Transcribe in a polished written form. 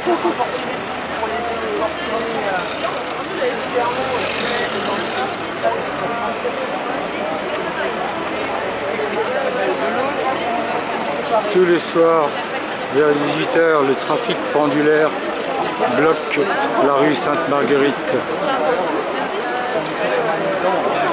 Tous les soirs, vers 18 h, le trafic pendulaire bloque la rue Sainte-Marguerite.